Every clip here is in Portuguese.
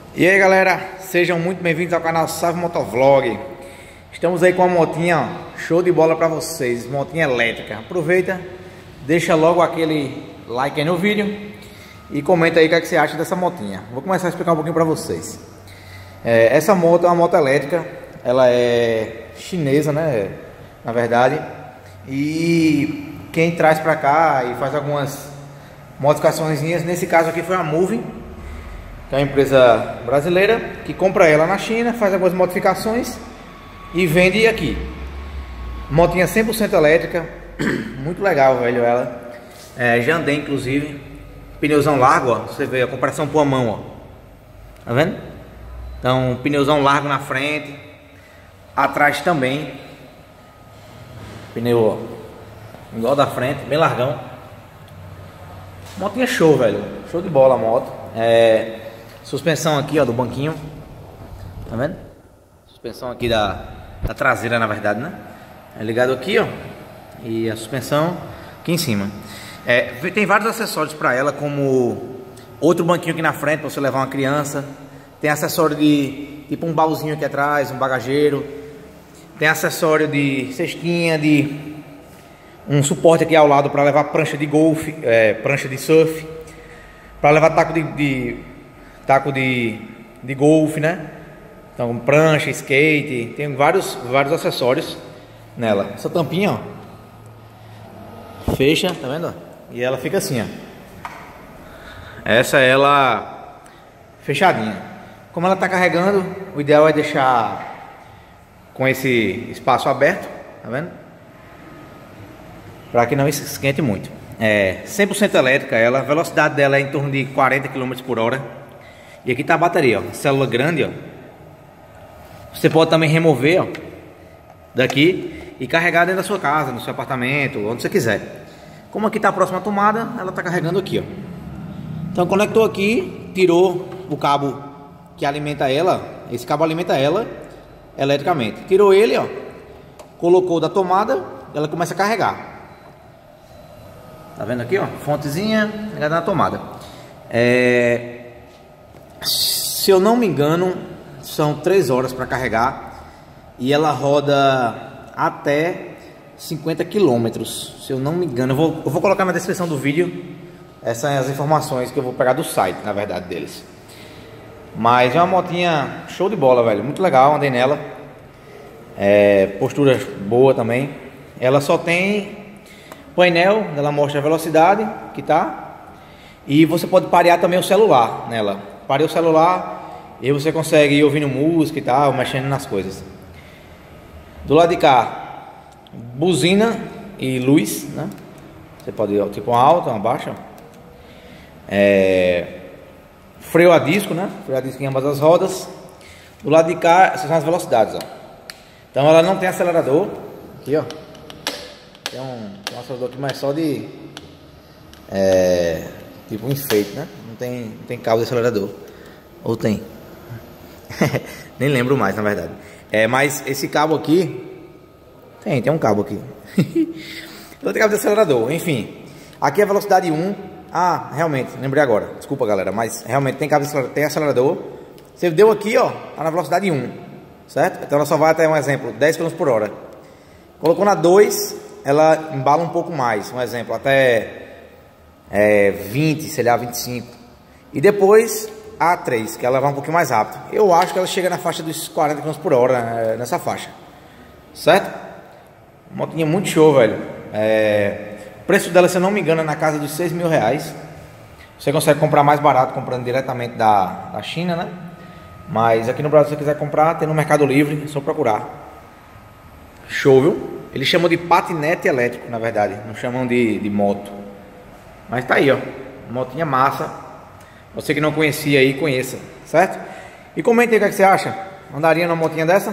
E aí galera, sejam muito bem-vindos ao canal Salve Motovlog. Estamos aí com uma motinha, ó, show de bola pra vocês, motinha elétrica. Aproveita, deixa logo aquele like aí no vídeo e comenta aí o que, é que você acha dessa motinha. Vou começar a explicar um pouquinho pra vocês. Essa moto é uma moto elétrica, ela é chinesa, né, na verdade. E quem traz pra cá e faz algumas modificações, nesse caso aqui foi a Moving, que é uma empresa brasileira que compra ela na China, faz algumas modificações e vende aqui. Motinha 100% elétrica, muito legal, velho, ela. Já andei, inclusive. Pneuzão largo, ó, você vê a comparação com a mão, ó. Tá vendo? Então, pneuzão largo na frente, atrás também. Pneu, ó, igual da frente, bem largão. Motinha show, velho. Show de bola a moto. Suspensão aqui, ó, do banquinho. Tá vendo? Suspensão aqui da traseira, na verdade, né? É ligado aqui, ó. E a suspensão aqui em cima. Tem vários acessórios para ela, como outro banquinho aqui na frente para você levar uma criança. Tem acessório de tipo um baúzinho aqui atrás, um bagageiro. Tem acessório de cestinha, de um suporte aqui ao lado para levar prancha de golfe, prancha de surf, para levar taco de golfe, né? Então prancha, skate, tem vários acessórios nela. Essa tampinha, ó, fecha, tá vendo? E ela fica assim, ó. Essa é ela fechadinha. Como ela tá carregando, o ideal é deixar com esse espaço aberto, tá vendo? Para que não esquente muito. 100% elétrica ela, a velocidade dela é em torno de 40 km por hora. E aqui tá a bateria, ó, célula grande, ó. Você pode também remover, ó, daqui e carregar dentro da sua casa, no seu apartamento, onde você quiser. Como aqui tá a próxima tomada, ela tá carregando aqui, ó. Então conectou aqui, tirou o cabo que alimenta ela, esse cabo alimenta ela eletricamente. Tirou ele, ó, colocou da tomada, ela começa a carregar. Tá vendo aqui, ó, fontezinha ligada na tomada. Se eu não me engano, são 3 horas para carregar e ela roda até 50 km, se eu não me engano. Eu vou colocar na descrição do vídeo essas informações que eu vou pegar do site, na verdade, deles. Mas é uma motinha show de bola, velho, muito legal, andei nela. Postura boa também. Ela só tem painel, ela mostra a velocidade que tá, e você pode parear também o celular nela. Parei o celular e você consegue ir ouvindo música e tal, mexendo nas coisas. Do lado de cá, buzina e luz, né? Você pode ir tipo uma alta, uma baixa. Freio a disco, né? Freio a disco em ambas as rodas. Do lado de cá, essas são as velocidades, ó. Então ela não tem acelerador. Aqui, ó. Tem um acelerador aqui, mas só de tipo um enfeite, né? Não tem cabo de acelerador. Ou tem? Nem lembro mais, na verdade. Mas esse cabo aqui tem um cabo aqui. Não tem cabo de acelerador. Enfim, aqui é a velocidade 1. Ah, realmente, lembrei agora. Desculpa, galera, mas realmente tem cabo de acelerador, tem acelerador. Você deu aqui, ó, tá na velocidade 1, certo? Então ela só vai até, um exemplo, 10 km por hora. Colocou na 2, ela embala um pouco mais, um exemplo, até 20, sei lá, 25. E depois a 3, que ela vai um pouquinho mais rápido. Eu acho que ela chega na faixa dos 40 km por hora, nessa faixa, certo? Motinha muito show, velho. O preço dela, se eu não me engano, é na casa dos 6 mil reais. Você consegue comprar mais barato comprando diretamente da China, né? Mas aqui no Brasil, se você quiser comprar, tem no Mercado Livre, é só procurar. Show, viu? Eles chamam de patinete elétrico, na verdade. Não chamam de moto. Mas tá aí, ó. Motinha massa. Você que não conhecia aí, conheça, certo? E comente aí o que você acha. Andaria numa motinha dessa?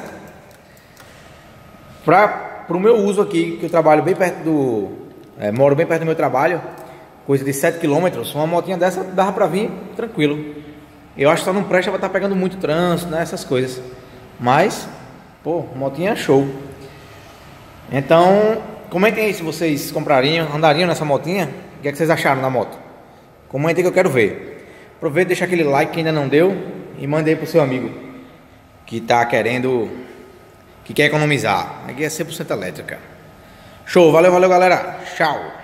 Pro meu uso aqui, que eu trabalho bem perto moro bem perto do meu trabalho, coisa de 7 km, uma motinha dessa dava pra vir tranquilo. Eu acho que só não presta pra estar pegando muito trânsito, né? Essas coisas. Mas, pô, motinha show. Então, comentem aí se vocês comprariam, andariam nessa motinha. O que é que vocês acharam da moto? Comentem que eu quero ver. Aproveita e deixa aquele like que ainda não deu. e mande aí pro seu amigo que tá querendo, que quer economizar. Aqui é 100% elétrica. Show, valeu, valeu, galera. Tchau.